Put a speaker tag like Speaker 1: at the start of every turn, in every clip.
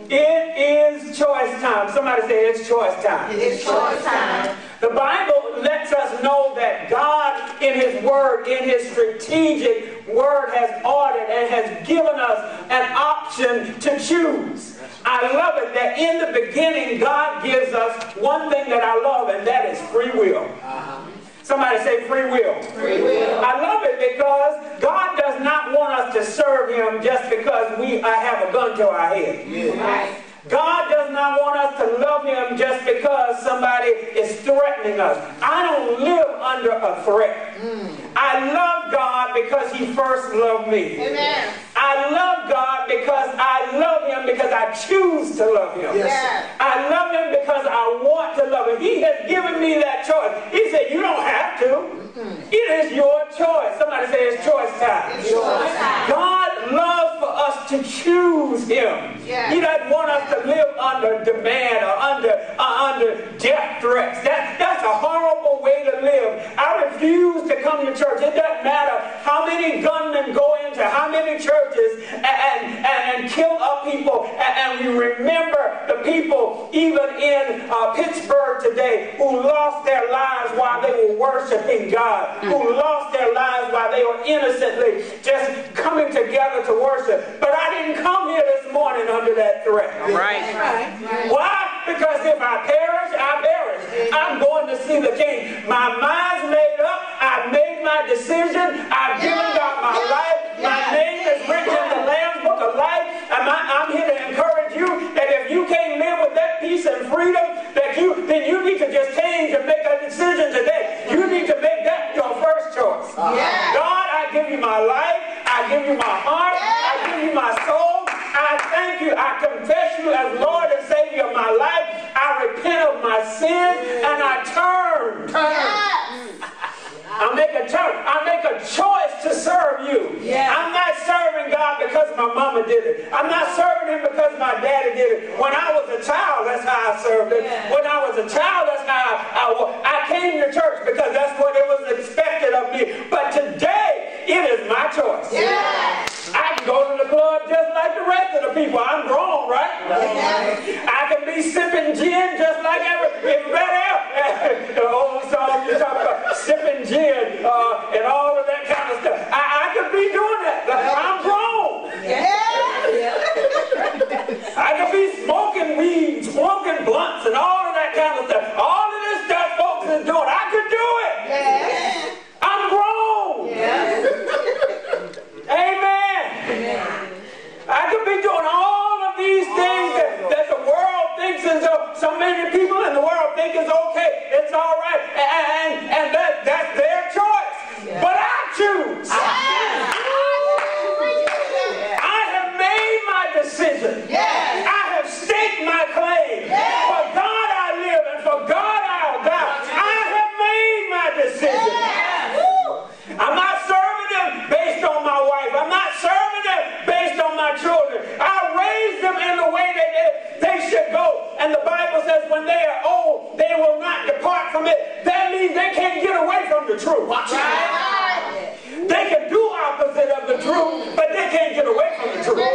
Speaker 1: It is choice time. Somebody say it's choice time.
Speaker 2: It's choice time.
Speaker 1: The Bible lets us know that God in His Word, in His strategic Word, has ordered and has given us an option to choose. I love it that in the beginning God gives us one thing that I love, and that is free will. Somebody say free will.
Speaker 2: Free will.
Speaker 1: I love it because God does not want us to serve Him just because we have a gun to our head.
Speaker 2: Yeah. Right.
Speaker 1: God does not want us to love Him just because somebody is threatening us. I don't live under a threat. I love God because He first loved me.
Speaker 2: Amen.
Speaker 1: I love God because I love Him because I choose to love Him.
Speaker 2: Yes.
Speaker 1: I love Him because I want to love Him. He has given me that choice. He said, you don't have to. It is your choice. Somebody say it's choice time.
Speaker 2: It's choice time.
Speaker 1: God loves for us to choose Him.
Speaker 2: Yes.
Speaker 1: He doesn't want us to live under demand or under death threats. That's a horrible way to live. I refuse to come to church. It doesn't matter how many gunmen go into how many churches and kill up people. And we remember the people even in Pittsburgh today who lost their lives while they were worshiping God, who lost their lives while they were innocently just coming together to worship. But I didn't come here this morning under that threat.
Speaker 3: Right.
Speaker 1: Why? Because if I perish, I perish. I'm going to see the King. My mind's made up. I've made my decision. I've given God my life. My name is written in the Lamb's Book of Life. And I'm here to encourage you that if you can't live with that peace and freedom, then you need to just change and make a decision today. You need to make that your first choice. God, I give you my life. I give you my heart. I give you my soul. I thank you. I confess you as Lord and Savior of my life. I repent of my sins and I turn. I make a choice to serve you. I'm not serving God because my mama did it. I'm not serving Him because my daddy did it. When I was a child, that's how I served Him. When I was a child, that's how I came to church because that's what it was expected of me. But today, it is my choice. I can go to the club just like the rest of the people. I'm grown, right? I can be sipping gin just like everybody else. The old song you talk about sipping gin and all of that kind of stuff. I could be doing that. I'm grown. I could be smoking weed, smoking blunts, and all of that kind of stuff. All of this stuff folks is doing. I could do it. I'm grown. Amen. I could be doing all of these things that the world thinks is so many people in the world think is okay. It's all right. And that's their choice. But I choose. I have made my decision. I have staked my claim. For God I live and for God I'll die. I have made my decision. I'm not serving them based on my wife. I'm not serving them based on my children. I raised them in the way that they should go. And the Bible says when they are old, they will not depart from it. That means they can't get away from the truth. They can do opposite of the truth, but they can't get away from the truth.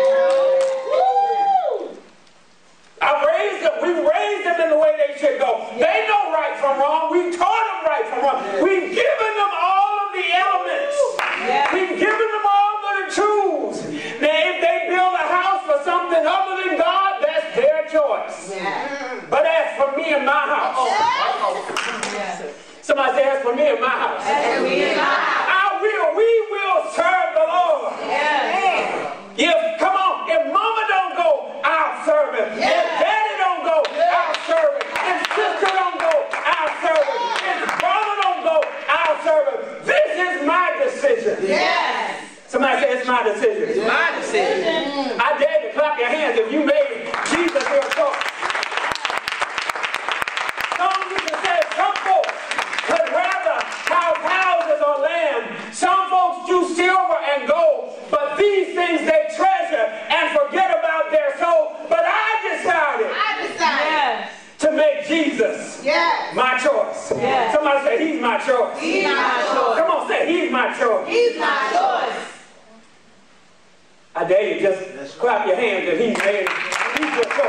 Speaker 1: We've raised them in the way they should go. They know right from wrong. We've taught them right from wrong. We've given them all of the elements. We've given them all of the tools. Now, if they build a house for something other than God, that's their choice. But as for me and my house, somebody say, as for me and my house, we will serve the Lord. If mama don't go, I'll serve him. If daddy don't go, I'll serve him. If sister don't go, I'll serve him. If brother don't go, I'll serve him. This is my decision. Somebody say it's my decision.
Speaker 3: It's my decision.
Speaker 1: I dare you to clap your hands if you made Jesus your choice. Some folks would rather have houses or land. Some folks choose silver and gold, but these things they treasure and forget about their soul. But I decided to make Jesus my choice. Somebody say, He's my choice.
Speaker 2: He's my choice.
Speaker 1: Come on, say, He's my choice.
Speaker 2: He's my choice.
Speaker 1: I dare you just clap your hands if He's your choice.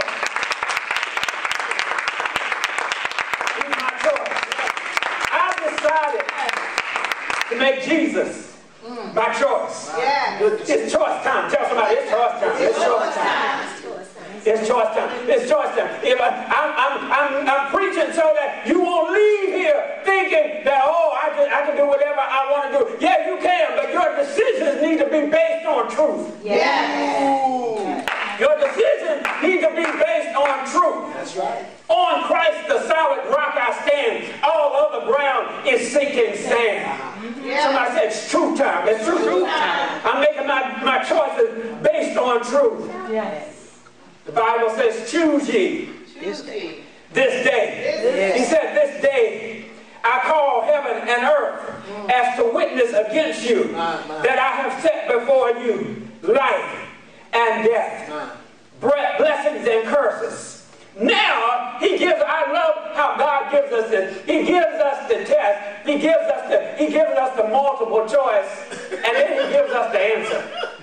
Speaker 1: It's choice time. Tell somebody it's choice time. It's choice time. It's choice time. It's choice time. If I'm preaching so that you won't leave here thinking that, oh, I can do whatever I want to do. Yeah, you can, but your decisions need to be based on truth.
Speaker 2: Yes.
Speaker 1: Your decisions need to be based on truth.
Speaker 4: That's right.
Speaker 1: On Christ, the solid rock I stand. All other ground is sinking sand. Somebody said it's truth time. It's truth time. I'm making my choices based on truth.
Speaker 2: Yes.
Speaker 1: The Bible says, choose ye
Speaker 3: This day.
Speaker 1: this day. He said, this day I call heaven and earth as to witness against you that I have set before you life and death, blessings and curses. Now, I love how God gives us this. He gives us the test. He gives us the multiple choice, and then he gives us the answer.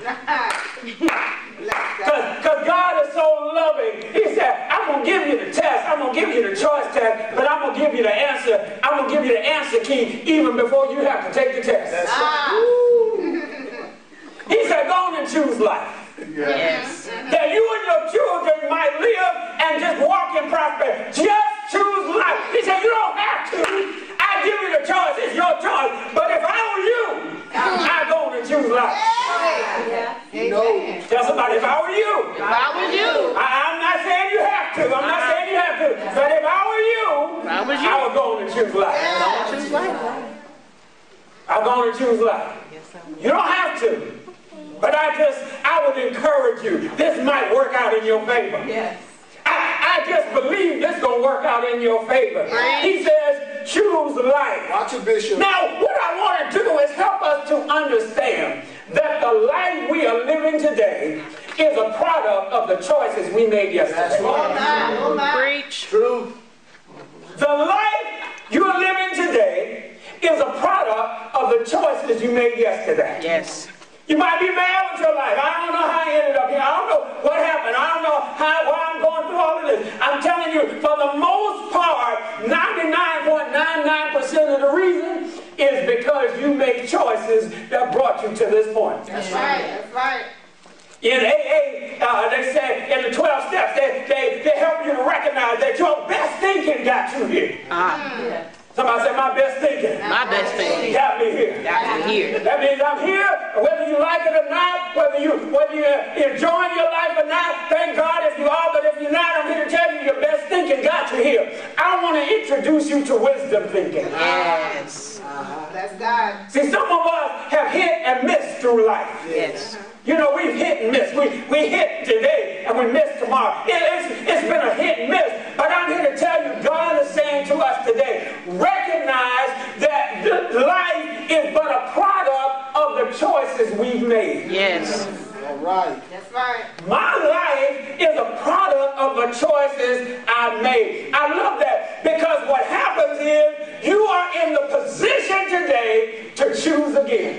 Speaker 1: Because God is so loving. He said, I'm going to give you the test. I'm going to give you the choice test, but I'm going to give you the answer. I'm going to give you the answer key even before you have to take the test. He said, go on and choose life.
Speaker 3: Yes.
Speaker 1: That you and your children might live and just walk in prosperity. Just choose life. He said, you don't have to. I give you the choice. It's your choice. But if I were you, I'd go on and choose life. Tell somebody, if I were you.
Speaker 3: If I was you.
Speaker 1: I'm not saying you have to. I'm not saying you have to. But if I were you, I would go on and choose life.
Speaker 3: Choose life.
Speaker 1: I'll go on and choose life. You don't have to. But I would encourage you. This might work out in your favor.
Speaker 2: Yes.
Speaker 1: I just believe this is going to work out in your favor. He says, choose life.
Speaker 4: Watch it, Bishop.
Speaker 1: Now, what I want to do is help us to understand that the life we are living today is a product of the choices we made yesterday.
Speaker 3: Preach.
Speaker 4: True.
Speaker 1: The life you are living today is a product of the choices you made yesterday.
Speaker 3: Yes.
Speaker 1: You might be mad with your life. I don't know how I ended up here. I don't know what happened. I don't know why I'm going through all of this. I'm telling you, for the most part, 99.99% of the reason is because you make choices that brought you to this point.
Speaker 2: That's right. That's right.
Speaker 1: In AA, they say in the 12 steps, they help you to recognize that your best thinking got you here. Somebody say, my best thinking.
Speaker 3: My best thinking.
Speaker 1: Got me here.
Speaker 3: Got me here.
Speaker 1: That means I'm here, whether you like it or not, whether you're enjoying your life or not. Thank God if you are, but if you're not, I'm here to tell you your best thinking got you here. I want to introduce you to wisdom thinking.
Speaker 3: Yes.
Speaker 2: That's God.
Speaker 1: See, some of us have hit and missed through life.
Speaker 3: Yes.
Speaker 1: You know, we've hit and missed. We hit today and we miss tomorrow. It's been a hit and miss. But I'm here to tell you, God is saying to us today, recognize that life is but a product of the choices we've made.
Speaker 3: Yes.
Speaker 4: All right.
Speaker 2: That's right.
Speaker 1: My life is a product of the choices I made. I love that because what happens is you are in the position today to choose again.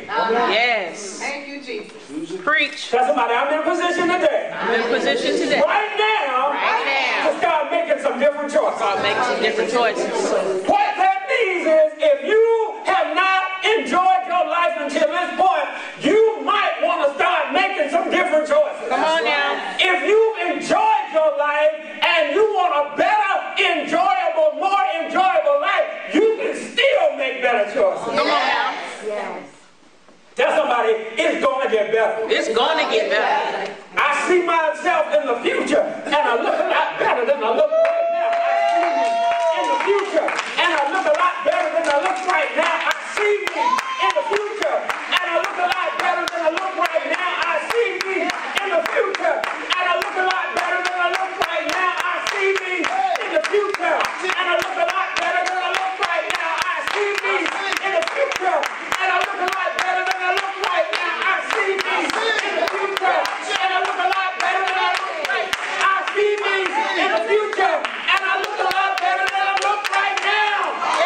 Speaker 3: Yes.
Speaker 2: Thank you, Jesus.
Speaker 3: Preach.
Speaker 1: Tell somebody, I'm in a position today.
Speaker 3: I'm in position today.
Speaker 1: Right now, to start making some different choices.
Speaker 3: Start making some different choices.
Speaker 1: What that means is if you have not enjoyed your life until this point, you might want to start making some different choices.
Speaker 3: Come on now.
Speaker 1: If you've enjoyed your life and you want a better, enjoyable, more enjoyable life, you can still make better choices.
Speaker 3: Come on now.
Speaker 2: Yes.
Speaker 1: Tell somebody, it's going to get better.
Speaker 3: It's going to get better.
Speaker 1: I see myself in the future, and I look a lot better than I look right now. I see me in the future, and I look a lot better than I look right now. I see me in the future, and I look a lot better than I look right now. I see me in the future, and I look a lot better than I look right now. I see me in the future, and I look a lot better than I look right now. I see me in the future, and I look a lot better than I look right now. I see me in the future, and I look a lot better than I look right now. I see me in the future, and I look a lot better than I look right now.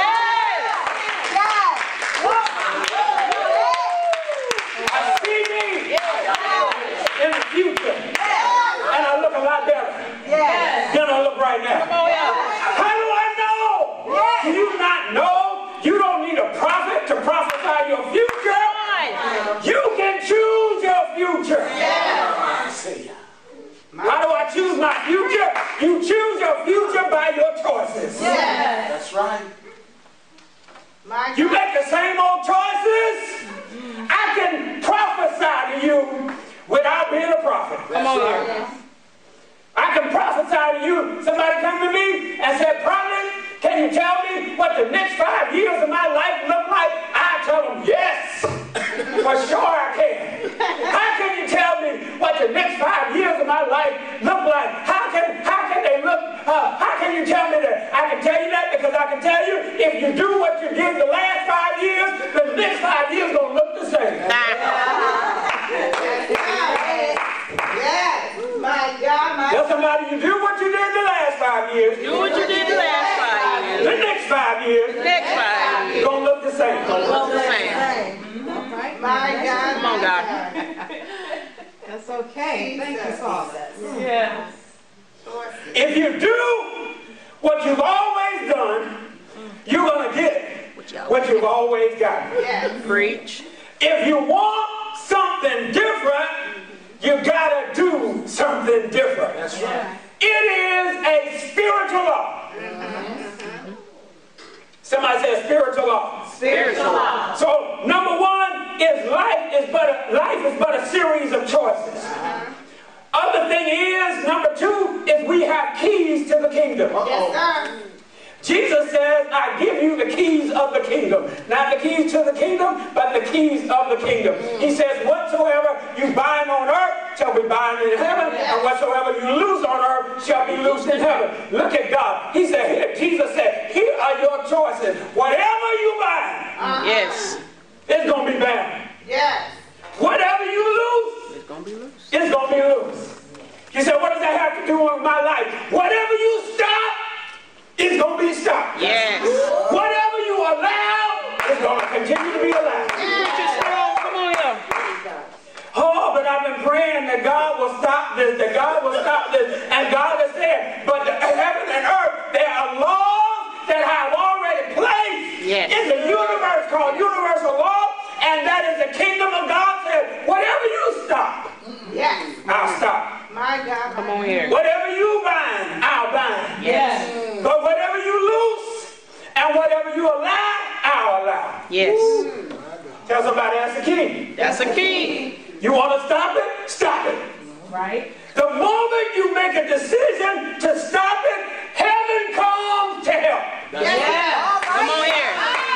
Speaker 1: I see me in the future, and I look a lot better than I look right now. How do I know? Do you not know? You don't need a prophet to prophesy your future. You can choose your prophet.
Speaker 3: Come on here.
Speaker 1: I can prophesy to you. Somebody come to me and say, prophet, can you tell me what the next 5 years of my life look like? I tell them, yes, for sure I can. How can you tell me what the next 5 years of my life look like? How can they look? How can you tell me that? I can tell you that because I can tell you if you do what you did the last 5 years, the next 5 years gonna look the same.
Speaker 2: Yes. My God, my
Speaker 1: Tell somebody you do what you did the last 5 years.
Speaker 3: Do what you did the last 5 years.
Speaker 1: The next 5 years
Speaker 3: Next 5 years.
Speaker 1: gonna look the same.
Speaker 3: Look the same.
Speaker 2: My God.
Speaker 3: Come on, God.
Speaker 2: That's okay. Thank you, Father.
Speaker 3: Yeah.
Speaker 1: If you do what you've always done, you're gonna get what you've always gotten.
Speaker 2: Yes.
Speaker 3: Preach.
Speaker 1: If you want something different, you gotta do something different. That's right. It is a spiritual law. Somebody say spiritual law.
Speaker 3: Spiritual law.
Speaker 1: So number one is life is but a series of choices. Other thing is, number two is we have keys to the kingdom.
Speaker 2: Yes, sir.
Speaker 1: Jesus says, I give you the keys of the kingdom. Not the keys to the kingdom, but the keys of the kingdom. He says, whatsoever you bind on earth shall be bound in heaven, and whatsoever you loose on earth shall be loosed in heaven. Look at God. He said, here, Jesus said, here are your choices. Whatever you bind,
Speaker 3: Yes.
Speaker 1: it's going to be bound.
Speaker 2: Yes.
Speaker 1: Whatever you lose,
Speaker 3: It's going to be loose.
Speaker 1: it's going to be loose. You said, what does that have to do with my life? Whatever you stop, it's going to be stopped.
Speaker 3: Yes.
Speaker 1: Whatever you allow, it's going to continue to be allowed.
Speaker 3: Preach it strong. Come on here.
Speaker 1: Oh, but I've been praying that God will stop this, that God will stop this. And God has said, but the heaven and earth, there are laws that I have already placed in the universe called universal law, and that is the kingdom of God said, whatever you stop,
Speaker 2: Yes.
Speaker 1: I'll stop.
Speaker 2: My God.
Speaker 3: Come on here.
Speaker 1: Whatever you bind, I'll bind.
Speaker 3: Yes.
Speaker 1: But whatever you loose and whatever you allow, I'll allow.
Speaker 3: Yes.
Speaker 1: Tell somebody that's the key.
Speaker 3: That's a key.
Speaker 1: You want to stop it? Stop it.
Speaker 2: Right.
Speaker 1: The moment you make a decision to stop it, heaven comes to help.
Speaker 2: Yes.
Speaker 3: Come on here.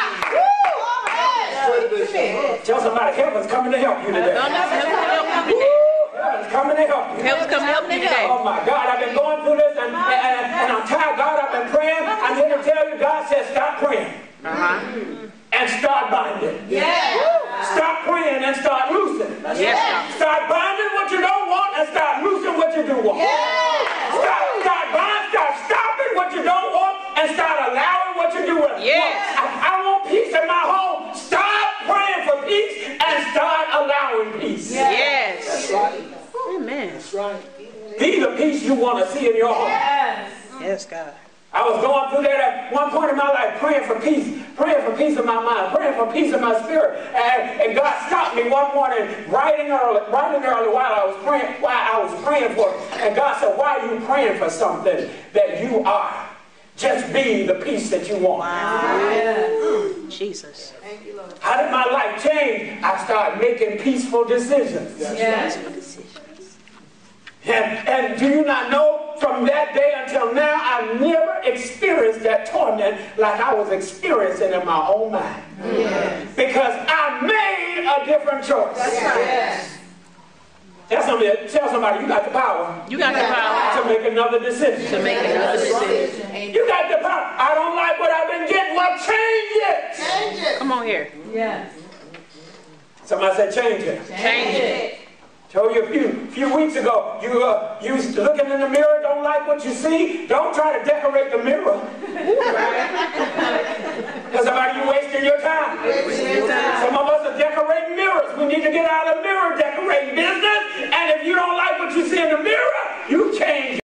Speaker 1: Tell somebody heaven's coming to help you today. Heaven's coming to help you.
Speaker 3: Heaven's coming to help you today.
Speaker 1: Oh my God, I've been going through this and I'm tired. God, I've been praying. I'm here to tell you, God says stop praying. And start binding. Stop praying and start loosing. Start binding what you don't want and start loosing what you do want. Start binding, start stopping what you don't want and start allowing what you do want. I want peace in my home. Stop praying for peace and start allowing peace.
Speaker 3: Yes.
Speaker 1: That's right.
Speaker 3: Amen.
Speaker 1: That's right. Be the peace you want to see in your home.
Speaker 3: Yes, God.
Speaker 1: I was going through that at one point in my life, praying for peace in my mind, praying for peace in my spirit. And God stopped me one morning, writing early while I was praying for it. And God said, why are you praying for something that you are? Just be the peace that you want.
Speaker 3: Jesus.
Speaker 2: Thank you, Lord.
Speaker 1: How did my life change? I started making peaceful decisions. And do you not know, from that day until now, I've never experienced that torment like I was experiencing in my own mind. Because I made a different choice. Tell somebody, you got the power.
Speaker 3: You got the power
Speaker 1: to make another decision.
Speaker 3: to make another decision.
Speaker 1: You got the power. I don't like what I've been getting. Well, change it.
Speaker 2: Change it.
Speaker 3: Come on here.
Speaker 1: Somebody said change it.
Speaker 3: Change it.
Speaker 1: Told you a few weeks ago, you looking in the mirror, don't like what you see, don't try to decorate the mirror. Because somebody, you wasting your time. Some of us are decorating mirrors. We need to get out of mirror decorating business. And if you don't like what you see in the mirror, you change